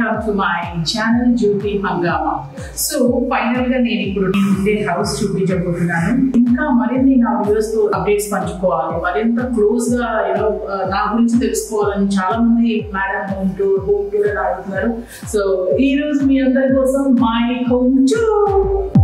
welcome to my channel Jyoti Hangama. So finally ga nenu ippudu unde house చూపించబోతున్నాను. ఇంకా మరిన్ని నా videos తో అప్డేట్స్ పంచుకోవాలి, మరింత క్లోజ్ గా నా గురించి తెలుసుకోవాలని చాలా మంది మేడం హోమ్ టూర్ అని అడుగుతున్నారు. సో ఈ రోజు మీ అందరి కోసం my home tour.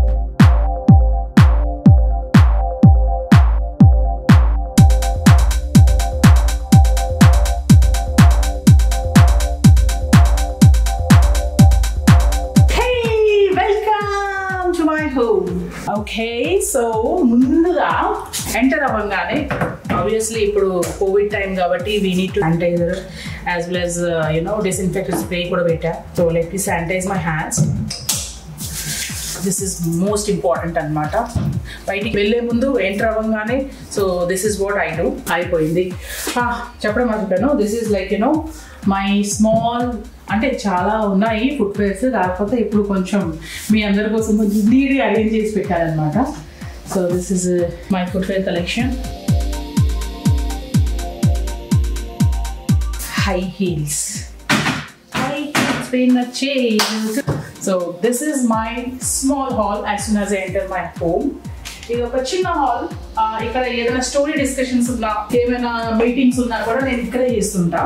Okay, so ముందుగా ఎంటర్ అవ్వగానే ఆబ్వియస్లీ ఇప్పుడు కోవిడ్ టైం కాబట్టి we need to sanitiser as well as disinfectant spray కూడా పెట్టా. So let me sanitise my hands. This is most important అనమాట. బయటికి వెళ్ళే ముందు ఎంటర్ అవ్వగానే so this is what I do. అయిపోయింది చెప్పడం మర్చిపోయాను. This is like my small, అంటే చాలా ఉన్నాయి ఫుట్వేర్స్, కాకపోతే ఇప్పుడు కొంచెం మీ అందరి కోసం కొంచెం నీట్గా అరేంజ్ చేసి పెట్టారనమాట. So this is my footwear collection. High heels pain నచ్చే. So this is my small hall as soon as I enter my home. ఇది ఒక చిన్న హాల్. ఇక్కడ ఏదైనా స్టోరీ డిస్కషన్స్ ఉన్నా, ఏమైనా మీటింగ్స్ ఉన్నా కూడా నేను ఇక్కడే చేస్తుంటా.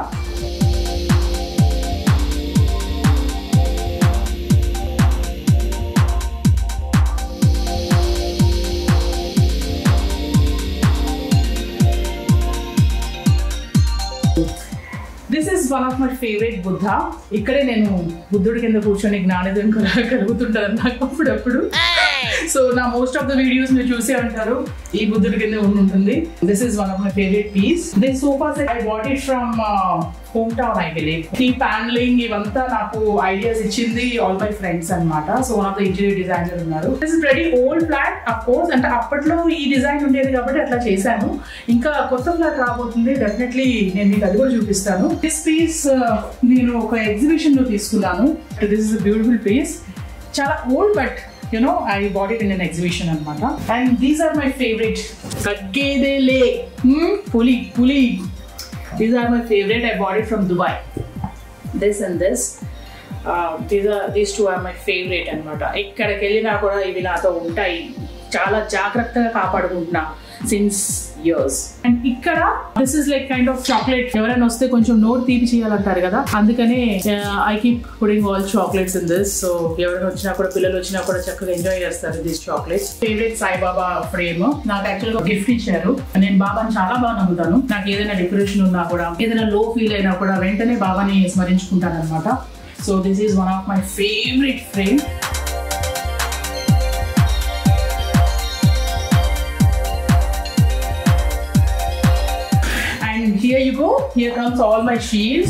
This is one of my favourite Buddha. ఇక్కడే నేను బుద్ధుడి కింద కూర్చొని జ్ఞానోదయం కలుగుతుంటాను నాకు అప్పుడప్పుడు. సో నా మోస్ట్ ఆఫ్ ద వీడియోస్ మీరు చూసే ఉంటారు, ఈ బుద్ధుడి కింద ఉంటుంది. This is one of my favourite piece. This sofa set I bought it from home town I believe. ఈ ప్యానలింగ్ ఇవంతా నాకు ఐడియాస్ ఇచ్చింది ఆల్ మై ఫ్రెండ్స్ అనమాట. So one of the interior designer ఉన్నారు. This is very old flat of course, అంటే అప్పట్లో ఈ design ఉండేది కాబట్టి అట్లా చేశాను. ఇంకా కొత్త ఫ్లాట్ రాబోతుంది, డెఫినెట్లీ నేను మీకు అది కూడా చూపిస్తాను. దిస్ పీస్ నేను ఒక ఎగ్జిబిషన్ లో తీసుకున్నాను. దిస్ ఇస్ బ్యూటిఫుల్ పీస్, చాలా old but I bought it in an exhibition anamata. And these are my favorite. Kaggedele puli. These are my favorite. I bought it from Dubai. This and this. These two are my favorite anamata. Ikkadiki ellina kuda ivi nato untayi. Chaala jagrattaga kaapadukuntunna since years. And ikkada this is like kind of chocolate. ఎవరైనా వస్తే కొంచెం నోరు తీపి చేయాలంటారు కదా, అందుకనే I keep putting all chocolates in this. So ఎవరైనా వచ్చినా కూడా, పిల్లలు వచ్చినా కూడా చక్కగా ఎంజాయ్ చేస్తారు this chocolates. Favourite Saibaba frame నాకు యాక్చువల్గా గిఫ్ట్ ఇచ్చారు. నేను బాబాని చాలా బాగా నమ్ముతాను. నాకు ఏదైనా డిప్రెషన్ ఉన్నా కూడా, ఏదైనా లో ఫీల్ అయినా కూడా వెంటనే బాబాని స్మరించుకుంటాను అనమాట. So this is one of my favourite frame. Here you go. Here comes all my shields.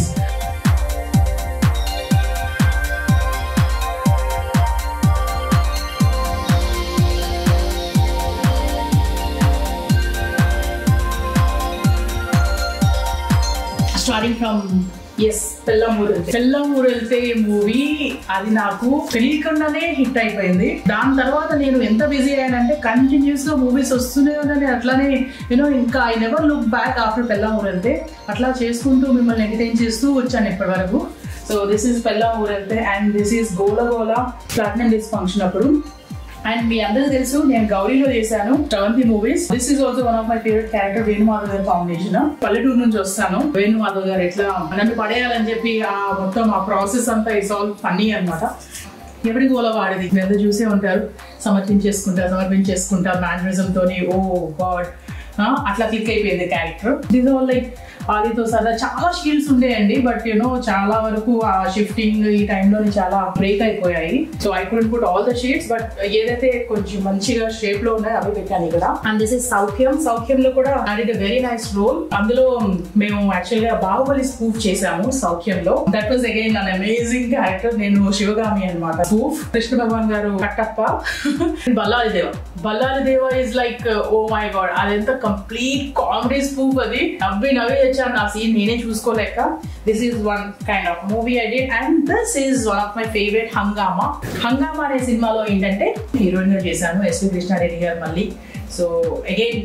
Starting from Pellam Oorelithe movie, అది నాకు తెలియకుండానే హిట్ అయిపోయింది. దాని తర్వాత నేను ఎంత బిజీ అయ్యానంటే కంటిన్యూస్ గా మూవీస్ వస్తూనే ఉన్నాయి. అట్లానే ఇంకా I never look back after Pellam Oorelithe. అట్లా చేసుకుంటూ మిమ్మల్ని ఎంటర్టైన్ చేస్తూ వచ్చాను ఇప్పటి వరకు. So this is Pellam Oorelithe and this is గోల ప్లాటినం డిస్ఫంక్షన్ అప్పుడు. అండ్ మీ అందరికీ తెలుసు నేను గౌరీలో చేశాను Sravanthi movies. This is also one of my favourite character, Venumadhav గారి కాంబినేషన్. పల్లెటూరు నుంచి వస్తాను, వేణుమాధవ్ గారు ఎట్లా నన్ను పడేయాలని చెప్పి మొత్తం ఆ ప్రాసెస్ అంతా ఇట్స్ ఆల్ ఫన్నీ అనమాట. ఎవరి గోల వాడిది, మీరు చూసే ఉంటారు. సమర్పించేసుకుంటా మ్యానరిజం తోని. ఓ గాడ్, అట్లా క్లిక్ అయిపోయింది క్యారెక్టర్. దిస్ ఆల్ లైక్ ఆదితో సరదా చాలా షీల్డ్స్ ఉండేయండి, బట్ చాలా వరకు ఆ షిఫ్టింగ్ ఈ టైంలోని చాలా బ్రేక్ అయిపోయాయి. So I couldn't put all the sheets, but ఏదైతే కొంచెం మంచిగా షేప్ లో ఉన్నాయో అవి పెట్టాను ఇక్కడ. అండ్ దిస్ ఇస్ సౌఖ్యంలో కూడా I did a very nice role. అందులో మేము యాక్చువల్ గా బాహుబలి స్పూఫ్ చేసాము సౌఖ్యంలో. That was again an amazing character. నేను శివగామి అనమాట స్పూఫ్. కృష్ణ భగవాన్ గారు Kattappa. Ballali Deva is like oh my god, అదంతా కంప్లీట్ కామెడీ స్పూఫ్. అది నవ్వి వచ్చాను నా సీన్ నేనే చూసుకోలేక. This is one kind of movie I did. And this is one of my favourite Hungama. అనే సినిమాలో ఏంటంటే హీరోయిన్ గా చేశాను ఎస్వి కృష్ణారెడ్డి గారు మళ్ళీ. సో అగైన్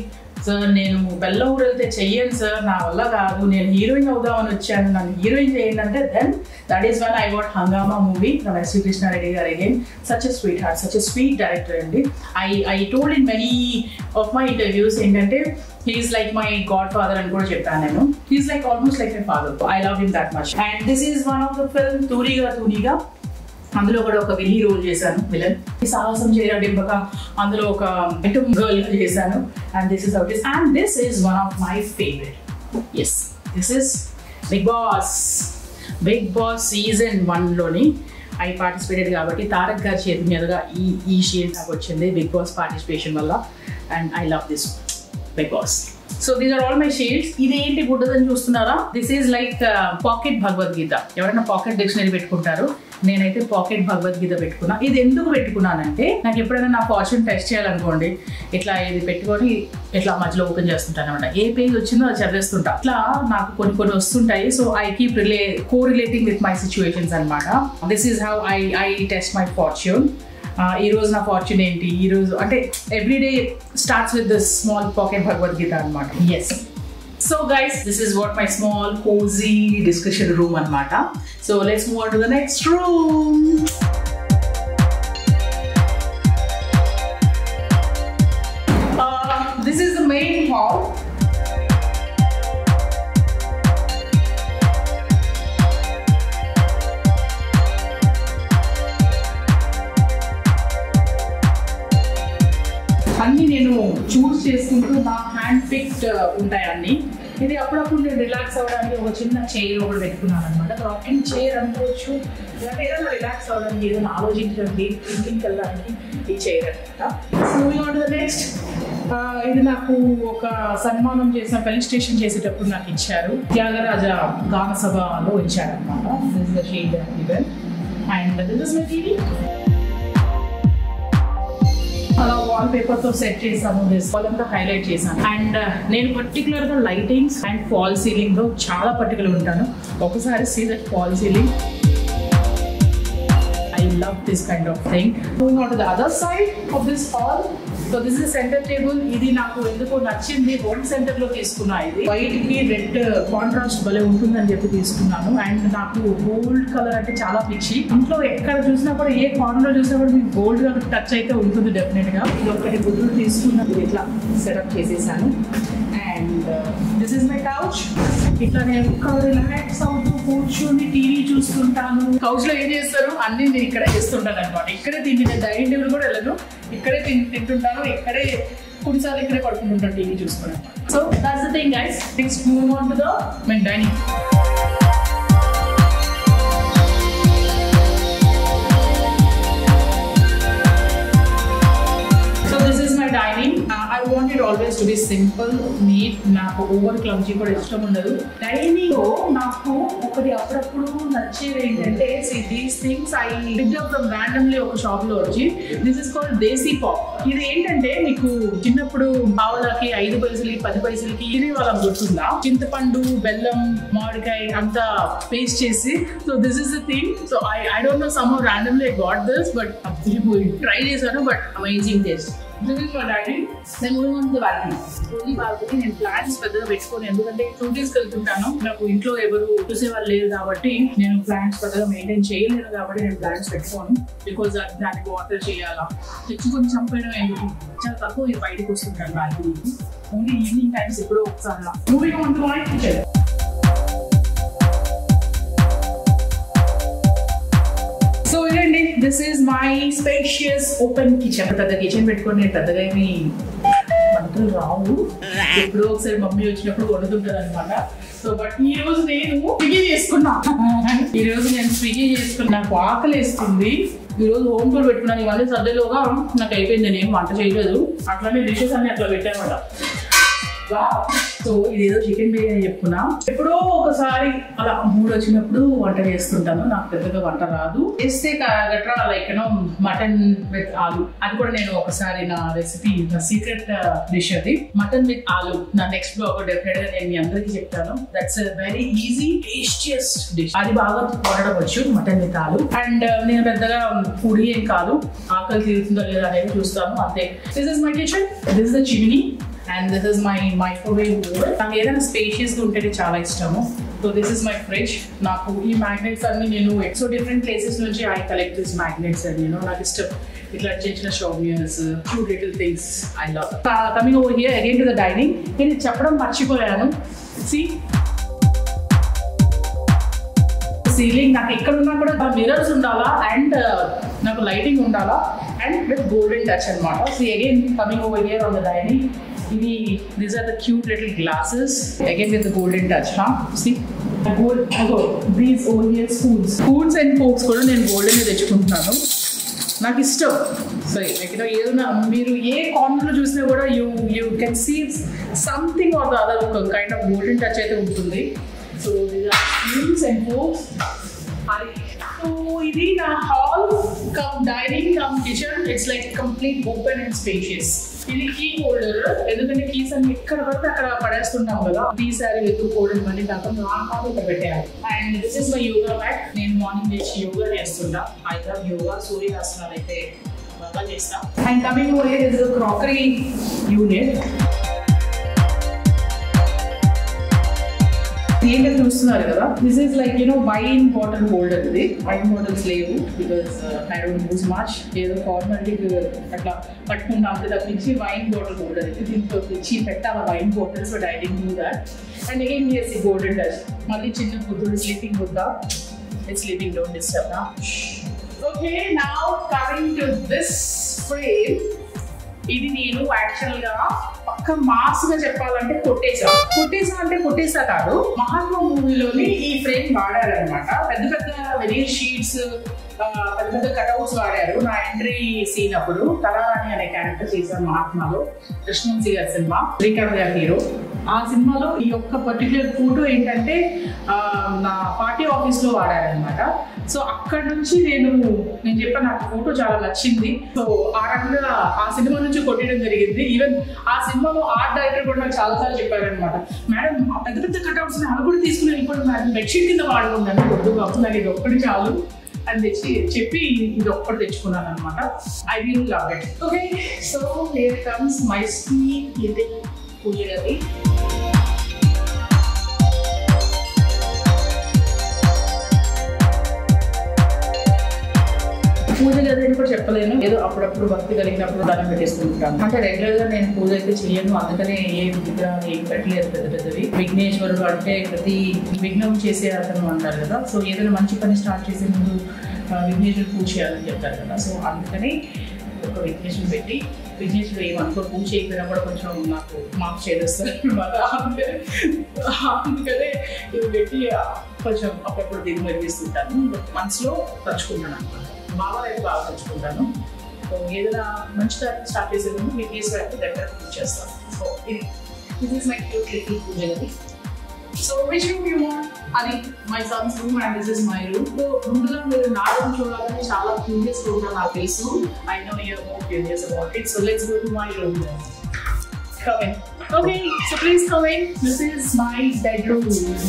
సార్ నేను బెల్లం ఊరెళ్తే చెయ్యను సార్, నా వల్ల కాదు, నేను హీరోయిన్ అవుదామని వచ్చాను, నన్ను హీరోయిన్ చేయండి అంటే then that is one I what Hungama movie from SV Krishna Reddy గారు. Again such a sweet heart, such a sweet director అండి. I told in many of my interviews ఏంటంటే he's like my godfather అని కూడా చెప్పాను నేను. He's like almost like my father. I love him that much. And this is one of the film తూనిగా. అందులో కూడా ఒక Willi role చేశాను, villain. సాహసం చేయడింపక అందులో ఒక ఐటమ్ గర్ల్ గా చేశాను. And this is how it is. And this is one of my favorite. Yes, this is Bigg Boss season 1 లోని I participated కాబట్టి తారక్ గారి చేతి మీదుగా ఈ షీల్డ్ నాకు వచ్చింది బిగ్ బాస్ పార్టిసిపేషన్ వల్ల. And I love this Bigg Boss. So these are all my shades. ఇది ఏంటి గుడ్డదని చూస్తున్నారా? This is like pocket Bhagavad Gita. ఎవరైనా పాకెట్ డిక్షనరీ పెట్టుకుంటారు, నేనైతే పాకెట్ భగవద్గీత పెట్టుకున్నా. ఇది ఎందుకు పెట్టుకున్నానంటే నాకు ఎప్పుడైనా నా ఫార్చ్యూన్ టెస్ట్ చేయాలనుకోండి, ఇట్లా ఇది పెట్టుకొని ఇట్లా మధ్యలో ఓపెన్ చేస్తుంటాను అనమాట. ఏ పేజ్ వచ్చిందో అది చదివేస్తుంటా. ఇట్లా నాకు కొన్ని వస్తుంటాయి. So I keep correlating with my situations అనమాట. This is how I test my fortune. ఈ రోజు నా ఫార్చ్యూన్ ఏంటి, ఈ రోజు అంటే everyday starts with this small pocket Bhagavad Gita అనమాట. Yes. So guys, this is what my small cozy discussion room anamata. So let's move on to the next room. This is the main hall. అన్నీ నేను చూస్ చేసుకుంటూ నా hand picked ఉంటాయి అన్నీ. ఇది అప్పుడప్పుడు నేను రిలాక్స్ అవ్వడానికి ఒక చిన్న చైర్ ఒకటి పెట్టుకున్నాను అనమాట. రాకింగ్ చైర్ అనుకోవచ్చు, లేదంటే ఏదైనా రిలాక్స్ అవ్వడానికి, ఏదైనా ఆలోచించడానికి, థింకింగ్కి వెళ్ళడానికి ఈ చైర్ అనమాట. Moving on to the next. ఇది నాకు ఒక సన్మానం చేసిన ఫెలిసిటేషన్ చేసేటప్పుడు నాకు ఇచ్చారు. త్యాగరాజ గాన సభలో ఇచ్చారనమాట. This is the shade and this is my TV. అలా వాల్ పేపర్ తో సెట్ చేసాను, అంతా హైలైట్ చేశాను. అండ్ నేను పర్టికులర్ గా లైటింగ్స్ అండ్ ఫాల్ సీలింగ్ లో చాలా పర్టికులర్ ఉంటాను. ఒకసారి see that fall ceiling, I love this kind of thing. Moving on to the other side of this hall. So this is center table. ఇది నాకు ఎందుకో నచ్చింది, హోమ్ సెంటర్ లో తీసుకున్నా. ఇది వైట్ కి రెడ్ కాంట్రాస్ట్ భలే ఉంటుందని చెప్పి తీసుకున్నాను. అండ్ నాకు గోల్డ్ కలర్ అంటే చాలా పిచ్చి. ఇంట్లో ఎక్కడ చూసినా కూడా, ఏ కార్నర్ చూసినా కూడా మీకు గోల్డ్ కలర్ టచ్ అయితే ఉంటుంది డెఫినెట్ గా. ఇది ఒకటి బుద్ధుడు తీసుకున్నది ఇట్లా సెటప్ చేసేసాను. And this is my couch. ఇట్లా నేను రిలాక్స్ అవుతూ కూర్చొని టీవీ చూస్తుంటాను. కౌచ్ లో ఏం చేస్తారు, అన్ని నేను ఇక్కడ చేస్తుంటాను అనమాట. ఇక్కడే తిండి, నేను డైనింగ్ టేబుల్ కూడా వెళ్ళను, ఇక్కడే తింటుంటాను, ఇక్కడే కొన్నిసార్లు ఇక్కడే పడుకుంటుంటాను టీవీ చూసుకుని. So that's the thing guys. Next move on to the main dining. Dining. I want it always to be simple, neat. నాకు ఓవర్ క్లమ్జీ కూడా ఇష్టం ఉండదు. డైనింగ్ లో నాకు ఒకటి అప్పుడప్పుడు నచ్చేది ఏంటంటే, these things I picked up from randomly ఒక షాప్ లో వచ్చి. This is called Desi Pop. ఇది ఏంటంటే మీకు చిన్నప్పుడు పావలకి 5 పైసలకి 10 పైసలకి ఇది వాళ్ళకి గుర్తుందా, చింతపండు, బెల్లం, మామిడికాయ అంతా పేస్ట్ చేసి. So this is the thing. So I don't know, some randomly I got this, but try చేశాను, but amazing taste. This is my dining. Then moving on to the balcony. Only balcony. నేను plants పెద్దగా పెట్టుకోను, ఎందుకంటే షూటింగ్స్కి వెళ్తుంటాను, నాకు ఇంట్లో ఎవరు చూసేవాళ్ళు లేరు కాబట్టి నేను ప్లాంట్స్ పెద్దగా మెయింటైన్ చేయలేను. కాబట్టి నేను ప్లాంట్స్ పెట్టుకోను, బికాజ్ దానికి వాటర్ చేయాలా, తెచ్చుకొని చంపేయడం ఎందుకు, చాలా తక్కువ నేను బయటకు వస్తుంటాను బాల్కనీకి. ఓన్లీ ఈవినింగ్ టైమ్స్ ఎప్పుడో ఒకసారి. Moving on to my kitchen. So ఇదండి, this is my spacious open kitchen. పెద్ద కిచెన్ పెట్టుకొని నేను పెద్దగా ఏమి వంటలు రావు, ఎప్పుడో ఒకసారి మమ్మీ వచ్చినప్పుడు వండుతుంటారు అనమాట. సో బట్ ఈ రోజు నేను స్విగ్గీ చేసుకున్నా. నాకు ఆకలి వేస్తుంది. ఈ రోజు హోమ్ టూర్ పెట్టుకున్నాను. ఇవన్నీ సర్దేలోగా నాకు అయిపోయింది, నేను ఏం వంట చేయలేదు. అట్లానే డిషెస్ అన్ని అట్లా పెట్టానమాట. సో ఇదేదో చికెన్ బిర్యానీ చెప్పుకున్నా. ఎప్పుడో ఒకసారి అలా మూడు వచ్చినప్పుడు వంట చేస్తుంటాను. నాకు పెద్దగా వంట రాదు. చేస్తే గట్రా లైక్ మటన్ విత్ ఆలు, అది కూడా నేను ఒకసారి నా రెసిపీ, నా సీక్రెట్ డిష్ అది, మటన్ విత్ ఆలు. నా నెక్స్ట్ బ్లాగ్ డెఫినెట్ గా నేను మీ అందరికీ చెప్తాను. That's very easy tastiest dish. అది బాగా వండడం వచ్చు, మటన్ విత్ ఆలు. అండ్ నేను పెద్దగా ఫుడీ ఏం కాదు, ఆకలి తీరుతుందో లేదా అనేది చూస్తాను అంతే. This is my kitchen. This is the chimney. and this is my microwave bowl. నాకు ఏదైనా స్పేషియస్గా ఉంటేనే చాలా ఇష్టము. So this is my fridge. నాకు ఈ మ్యాగ్నెట్స్ అన్ని నేను సో డిఫరెంట్ ప్లేసెస్ నుంచి ఐ కలెక్ట్ దిస్ మ్యాగ్నెట్స్ అని నాకు ఇష్టం. ఇట్లా చిన్న చిన్న souvenirs, cute little things I love. Coming over here again to the dining. నేను చెప్పడం మర్చిపోయాను. సి సీలింగ్ నాకు ఎక్కడున్నా కూడా మిరర్స్ ఉండాలా అండ్ నాకు లైటింగ్ ఉండాలా అండ్ విత్ గోల్డెన్ టచ్ అనమాట. See again coming over here on the dining. These are the cute little glasses again with the golden touch. See, these over here spoons and forks కూడా నేను golden తెచ్చుకుంటున్నాను. నాకు ఇష్టం. So ఏదైనా మీరు ఏ కార్నర్లో చూసినా కూడా you can see something or the other ఒక కైండ్ ఆఫ్ గోల్డెన్ టచ్ అయితే ఉంటుంది. So these are spoons and forks. So ఇది నా hall cum dining cum kitchen. It's like complete open and spacious. ఇది కీ హోల్డర్. ఎందుకంటే keys అన్ని ఎక్కడ పడితే అక్కడ పడేస్తుంటాం కదా. ఈసారి వెతుక్కోవడం అని కాకుండా ఇక్కడ పెట్టేయాలి. And this is my yoga mat. నేను మార్నింగ్ లేచి యోగా చేస్తుంటా. I love yoga. సూర్యాసనాలు అయితే బాగా చేస్తా. And coming over here is the crockery unit. ఏంటంటే చూస్తున్నారు కదా, this is like wine bottle holder. ఇది వైన్ బాటిల్స్ లేవు because I don't use much. ఏదో ఫార్మాలిటీకి అట్లా పట్టుకుంటా అంతే తప్పించి వైన్ బాటిల్ హోల్డర్ ఇది. దీంట్లో తెచ్చి పెట్టాలి wine bottles, but I don't do that. And again here's the golden touch. మళ్ళీ చిన్న బుద్ధుడు sleeping Buddha. It's sleeping, don't disturb నా. Okay, now coming to this frame. ఇది నేను యాక్చువల్గా పక్క మాస్ గా చెప్పాలంటే కొట్టేసా కాదు, మహాత్మా మూవీలోని ఈ ఫ్రేమ్ వాడారనమాట. పెద్ద పెద్ద వెనీర్ షీట్స్, పెద్ద పెద్ద కట్అవుట్స్ వాడారు. నా ఎంట్రీ సీన్ అప్పుడు కళారాణి అనే క్యారెక్టర్ చేశాను మహాత్మాలో. కృష్ణవంశీ గారి సినిమా, శ్రీకాంత్ గారి హీరో. ఆ సినిమాలో ఈ యొక్క పర్టికులర్ ఫోటో ఏంటంటే నా పార్టీ ఆఫీస్ లో వాడారనమాట. సో అక్కడ నుంచి నేను చెప్పాను, నాకు ఫోటో చాలా నచ్చింది. సో ఆ రకంగా ఆ సినిమా నుంచి కొట్టడం జరిగింది. ఈవెన్ ఆ సినిమాలో ఆర్ట్ డైరెక్టర్ కూడా నాకు చాలాసార్లు చెప్పారనమాట, మేడం ఆ పెద్ద పెద్ద కట్అవుట్స్ అవి కూడా తీసుకుని వెళ్ళిపోయి మేడం బెడ్షీట్ కింద వాడుకుంటాను, కొద్దు కాదు నాకు ఇది ఒక్కటి చాలు అని చెప్పి ఇది ఒక్కటి తెచ్చుకున్నాను అనమాట. I will love it. Okay, so here comes my sweet little puja గది. పూజ గది అని కూడా చెప్పలేను, ఏదో అప్పుడప్పుడు భక్తి కలిగినప్పుడు దానం పెట్టేస్తుంటాను. అంటే రెగ్యులర్ గా నేను పూజ అయితే చేయను, అందుకనే ఏం పెట్టలేదు పెద్ద పెద్దవి. విఘ్నేశ్వరుడు అంటే ప్రతి విఘ్నం చేసే అతను అంటారు కదా. సో ఏదైనా మంచి పని స్టార్ట్ చేసే ముందు విఘ్నేశ్వరుడు పూజ చేయాలని చెప్తారు కదా. సో అందుకని ఒక విఘ్నేశ్వరుడు పెట్టి, విఘ్నేశ్వరుడు ఏమనుకో పూజ చేయకపోయినా కూడా కొంచెం నాకు మార్క్స్ చేస్తారు అనమాట. అందుకనే ఇవి పెట్టి కొంచెం అప్పుడప్పుడు దీన్ని మెరిగిస్తుంటాను. మనసులో తలుచుకుంటాను అనమాట. బాగా అయితే బాగా తెచ్చుకుంటాను. సో ఏదైనా మంచి స్టార్ట్ చేసే ముందు విఘ్నేశ్వరుడు అయితే దగ్గర పూజ చేస్తాను. So this is my cute little puja గది. So which room you want? అది my son's room and this is my room. So ముందుగా మీరు నా రూమ్ చూడాలని చాలా క్యూరియస్ ఉంటారు నాకు తెలుసు. I know you are more curious about it. So let's go to my room. Come in. Okay, so please come in. This is my bedroom.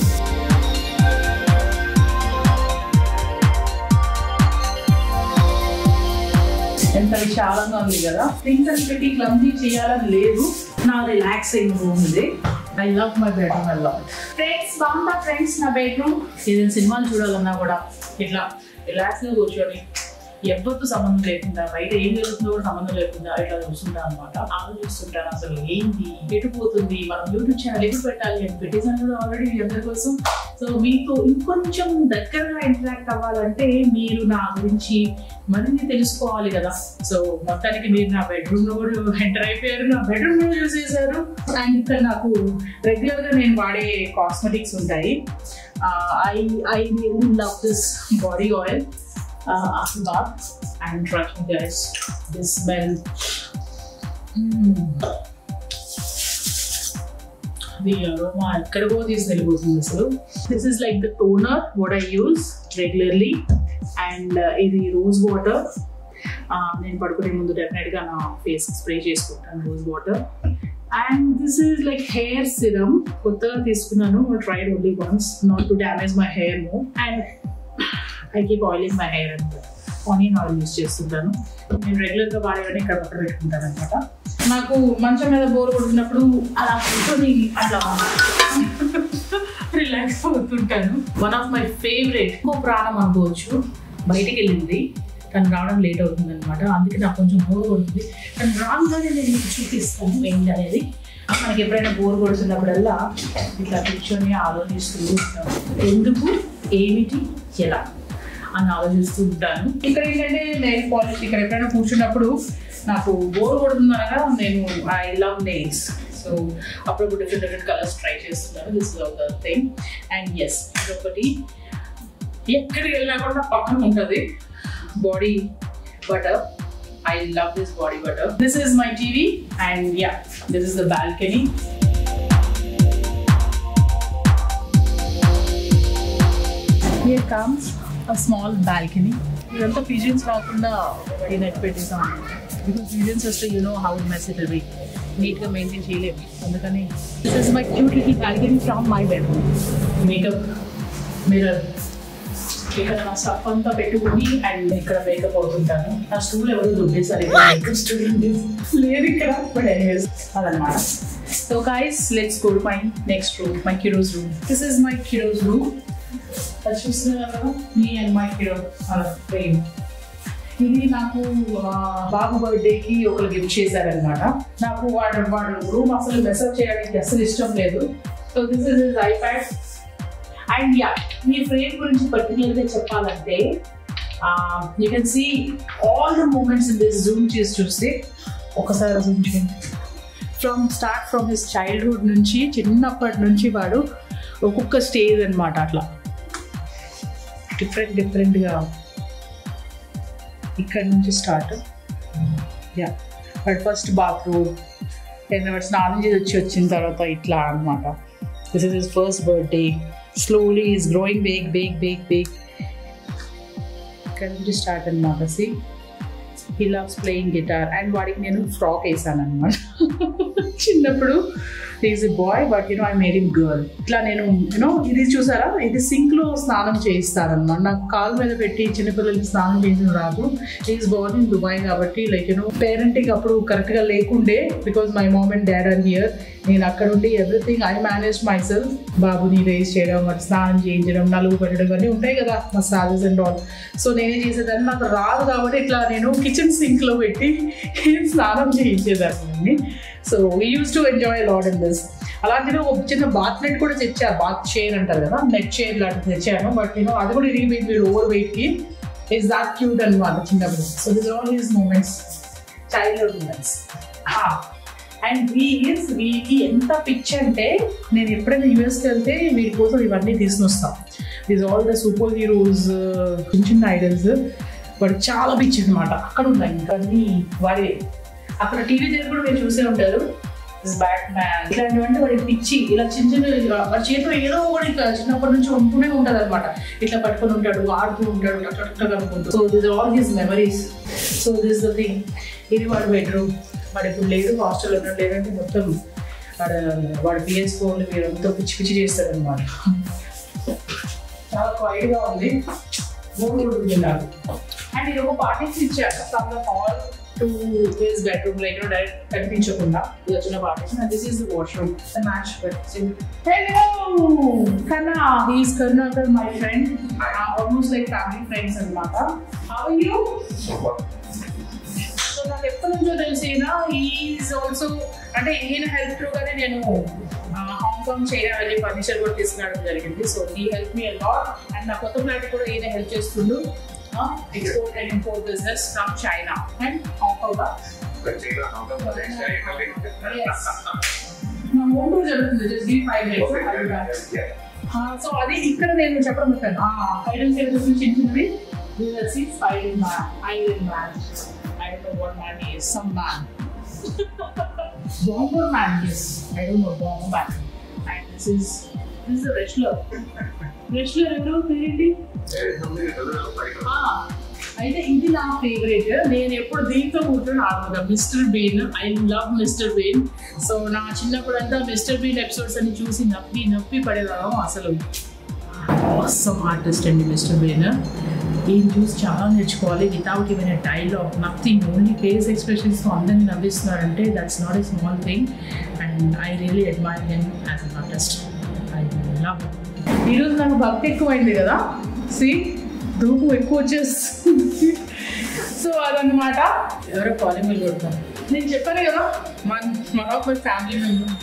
ఎంత విశాలంగా ఉంది కదా. థింగ్స్ అని పెట్టి క్లమ్జీ చేయాలని లేదు, నా రిలాక్సింగ్ రూమ్ ఇది. I love my bedroom a lot. Friends, బాగుందా ఫ్రెండ్స్ నా బెడ్రూమ్? ఏదైనా సినిమాలు చూడాలన్నా కూడా ఇట్లా రిలాక్స్గా కూర్చొని ఎవరితో సంబంధం లేకుండా, బయట ఏం జరుగుతుందో కూడా సంబంధం లేకుండా ఇట్లా చూస్తుంటాను అనమాట. ఆలోచిస్తుంటాను అసలు ఏంటి, ఎటుపోతుంది, మనం యూట్యూబ్ ఛానల్ ఎప్పుడు పెట్టాలి అని పెట్టేసాను కూడా ఆల్రెడీ మీ అందరి కోసం. సో మీతో ఇంకొంచెం దగ్గరగా ఇంటరాక్ట్ అవ్వాలంటే మీరు నా గురించి మరిన్ని తెలుసుకోవాలి కదా. సో మొత్తానికి మీరు నా బెడ్రూమ్ లో కూడా ఎంటర్ అయిపోయారు, నా బెడ్రూమ్ లో చూసేసారు. అండ్ ఇక్కడ నాకు రెగ్యులర్ గా నేను వాడే కాస్మెటిక్స్ ఉంటాయి. I really love this body oil after bath, and trust me guys, this smell, the aroma ekkadako తీసుకెళ్ళిపోతుంది అసలు. This is like the toner what I use regularly, and ఇది రోజ్ వాటర్. నేను పడుకునే ముందు డెఫినెట్ గా నా face spray చేసుకుంటాను rose water. And this is like hair serum, కొత్తగా తీసుకున్నాను, tried only once, not to damage my hair more. And I keep oiling my hair and onion oil use చేస్తుంటాను. నేను రెగ్యులర్గా వాడేవన్నీ ఇక్కడ పక్కన పెట్టుకుంటాను అనమాట. నాకు మంచం మీద బోర్ కొడుతున్నప్పుడు అలా కూర్చొని అట్లా రిలాక్స్ అవుతుంటాను. వన్ ఆఫ్ మై ఫేవరెట్ ప్రాణం అనుకోవచ్చు. బయటికి వెళ్ళింది తను రావడం లేట్ అవుతుంది అనమాట, అందుకే నాకు కొంచెం బోర్ కొడుతుంది. తను రాగానే నేను మీకు చూపిస్తాను ఏంటి అనేది. మనకి ఎప్పుడైనా బోర్ కొడుతున్నప్పుడల్లా ఇట్లా కూర్చొని ఆలోచిస్తూ ఉంటాను, ఎందుకు ఏమిటి ఎలా అని ఆలోచిస్తూ ఉంటాను. ఇక్కడ ఏంటంటే నెయిల్ పాలిష్, ఇక్కడ ఎప్పుడైనా కూర్చున్నప్పుడు నాకు బోర్ కొడుతుంది అనగా నేను ఐ లవ్ నెయిల్స్. సో అప్పుడప్పుడు డిఫరెంట్ కలర్స్ ట్రై చేస్తున్నాను. This is all the thing. And yes, ఇదొకటి ఎక్కడికి వెళ్ళినా కూడా నా పక్కన ఉంటుంది body butter. I love this body butter. This is my TV and yeah, this is the balcony. Here comes a small balcony. Idantha pigeons raakunda very net pettisam because pigeons just you know how to mess it will be neat ga maintain cheyalem andukani. This is my cute little balcony from my bedroom. Makeup mirror ఇక్కడ నా stuff అంతా పెట్టుకుని and ఇక్కడ makeup అవుతుంటాను. నా stool ఎవరు దుబ్బేసారు makeup student లేదు ఇక్కడ, but anyways అదనమాట. So guys let's go to my next room, my kiddo's room. This is my kiddo's room. అది చూస్తున్నారు కదా, మీ అండ్ మై కిడో అలా ఫ్రేమ్. ఇది నాకు బాబు బర్త్డేకి ఒకరు గిఫ్ట్ చేశారనమాట. నాకు వాడు రూమ్ అసలు మెసప్ చేయడానికి అసలు ఇష్టం లేదు. So this is his iPad. And yeah, మీ ఫ్రేమ్ గురించి పర్టికులర్గా చెప్పాలంటే you can see all the moments in this. Zoom చేసి చూస్తే ఒకసారి జూమ్ చేయండి. ఫ్రమ్ హిస్ చైల్డ్హుడ్ నుంచి, చిన్నప్పటి నుంచి వాడు ఒక్కొక్క స్టేజ్ అనమాట. అట్లా డిఫరెంట్గా ఇక్కడ నుంచి start. Yeah, but first bathroom, స్నానం చేసి వచ్చిన తర్వాత ఇట్లా అనమాట. This is his first birthday. Slowly is growing big. Can we start another? See, he loves playing guitar and వాడికి నేను ఫ్రాక్ వేసాను అనమాట చిన్నప్పుడు. Is a boy but you know I made him girl. ఇట్లా నేను యూనో ఇది చూసారా, ఇది సింక్లో స్నానం చేయిస్తారనమాట. నాకు కాలు మీద పెట్టి చిన్నపిల్లలకి స్నానం చేసిన రాదు. ఈజ్ బోర్న్ ఇన్ దుబాయ్ కాబట్టి లైక్ యూనో పేరెంటింగ్ అప్పుడు కరెక్ట్గా లేకుండే, because my mom and dad are here. నేను అక్కడ ఉండి everything I manage myself. బాబుని రేస్ చేయడం, వాటి స్నానం చేయించడం, నలుగు పెట్టడం ఇవన్నీ ఉంటాయి కదా, మసాజెస్ అండ్ ఆల్. సో నేనే చేసేదాన్ని. నాకు రాదు కాబట్టి ఇట్లా నేను కిచెన్ సింక్లో పెట్టి స్నానం చేయించేదాన్ని. So we use to enjoy lot in this. అలాంటిది ఒక చిన్న బాత్ నెట్ కూడా తెచ్చారు, బాత్ చైర్ అంటారు కదా, నెట్ చైర్ లాంటిది తెచ్చాను. బట్ యూనో అది కూడా ఇరిగిపోయింది వీడు ఓవర్ వెయిట్కి. ఈజ్ దాట్ క్యూట్ అనమాట చిన్నప్పుడు. So this all his moments, childhood moments. అండ్ వీడికి ఎంత పిచ్ అంటే, నేను ఎప్పుడైనా యూఎస్కి వెళ్తే వీడి కోసం ఇవన్నీ తీసుకుని వస్తాం. These all the super heroes, చిన్న ఐడల్స్. వాడు చాలా పిచ్ అనమాట. అక్కడ ఉన్నాయి ఇంకా అన్ని వాడి. అక్కడ టీవీ దగ్గర కూడా మీరు చూసే ఉంటారు, బ్యాట్ మ్యాన్ ఇట్లాంటివంటే వాడి పిచ్చి. ఇలా చిన్న వాడి చేతిలో ఏదో కూడా ఇట్లా చిన్నప్పటి నుంచి ఉంటూనే ఉంటుంది అనమాట. ఇట్లా పట్టుకొని ఉంటాడు, ఆడుతూ ఉంటాడు, అట్లా అనుకుంటూ. So this all his memories. So this the thing. ఇది వాడి బెడ్రూమ్. వాడు ఇప్పుడు లేదు, హాస్టల్లో ఉన్నాడు. లేదంటే మొత్తం వాడు PS ఫోన్లు మీరు ఎంతో పిచ్చి చేస్తాడు అనమాట. చాలా క్వైట్గా ఉంది, బోర్ ఉంటుంది నాకు. అండ్ ఇది ఒక పార్టీషన్ ఇచ్చారు from the hall to his bedroom, like direct కనిపించకుండా ఇది వచ్చిన partition. And this is the washroom, the match bed. Hello కన్నా, he's Karunakar, my friend, almost like family friends అనమాట. How are you? సో నాకు ఎప్పటి నుంచో తెలిసిన ఈజ్ ఆల్సో, అంటే ఈయన హెల్ప్ త్రూగానే నేను హాంకాంగ్ చైనా వెళ్ళి ఫర్నిచర్ కూడా తీసుకురావడం జరిగింది. సో ఈ హెల్ప్ మీ అలాట్. అండ్ నా కొత్త ఫ్లాట్ కూడా ఈయన హెల్ప్ చేస్తుండు. Export and import business from China and Hong Kong. Yes. నా హోమ్ టూర్ జరుగుతుంది, just give 5 minutes. సో అది ఇక్కడ నేను చెప్పడం చెప్పాను. ఐడల్స్ ఏదో చిన్నవి. Iron Man. I don't know what man is. Some man. Bomber man, yes. I don't know, Bomber man. And this is a wrestler. Wrestler ఎవరు పేరేంటి? అయితే ఇది నా ఫేవరెట్. నేను ఎప్పుడు దీంతో కూర్చొని ఆడుకుంటా, Mister Bean. I love Mister Bean. So నా చిన్నప్పుడు అంతా మిస్టర్ బీన్ ఎపిసోడ్స్ అన్ని చూసి నవ్వి పడేదాం. అసలు ఆసమ్ ఆర్టిస్ట్ అండి మిస్టర్ బీన్. ఈయన చూసి చాలా నేర్చుకోవాలి. Without even a dialogue, nothing, only face ఎక్స్ప్రెషన్స్తో అందరినీ నవ్విస్తున్నారంటే that's not a small thing. And I really admire him as an artist. I love him. ఈరోజు నాకు భక్తి ఎక్కువైంది కదా, ధూపు ఎక్కువ వచ్చేస్తుంది. సో అదన్నమాట. ఎవరో కాలింగ్ బెల్ కొడతాను. నేను చెప్పాను కదా one of my family member.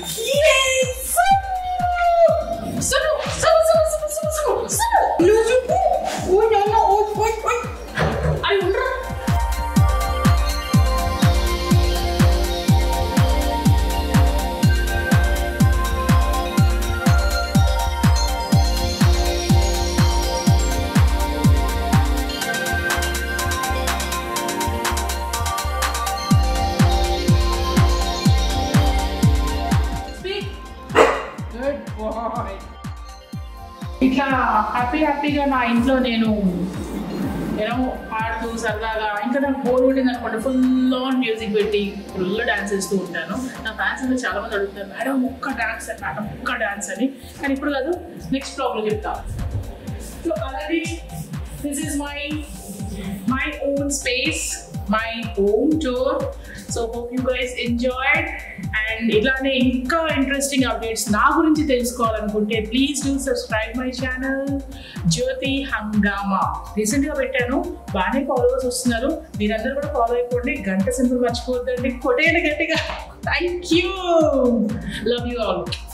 ఇట్లా హ్యాపీగా నా ఇంట్లో నేను పాడుతూ సరదాగా, ఇంకా నాకు బోర్ కొట్టింది అనుకోండి ఫుల్ ఆన్ మ్యూజిక్ పెట్టి ఫుల్ డాన్స్ చేస్తూ ఉంటాను. నా ఫ్యాన్స్ అయితే చాలా మంది అడుగుతారు, మేడం ఒక్క డాన్స్ అని. కానీ ఇప్పుడు కాదు, నెక్స్ట్ బ్లాగ్లో చెప్తా. సో అలాగే this is my own space, my home tour. So hope you guys enjoyed. And ఇలానే ఇంకా ఇంట్రెస్టింగ్ అప్డేట్స్ నా గురించి తెలుసుకోవాలనుకుంటే please do subscribe my channel Jyothi Hungama. రీసెంట్గా పెట్టాను, బాగానే ఫాలోవర్స్ వస్తున్నారు. మీరందరూ కూడా ఫాలో అయిపోండి. గంట సింపుల్ మర్చిపోద్దండి, కొట్టేయండి గట్టిగా. Thank you, love you all.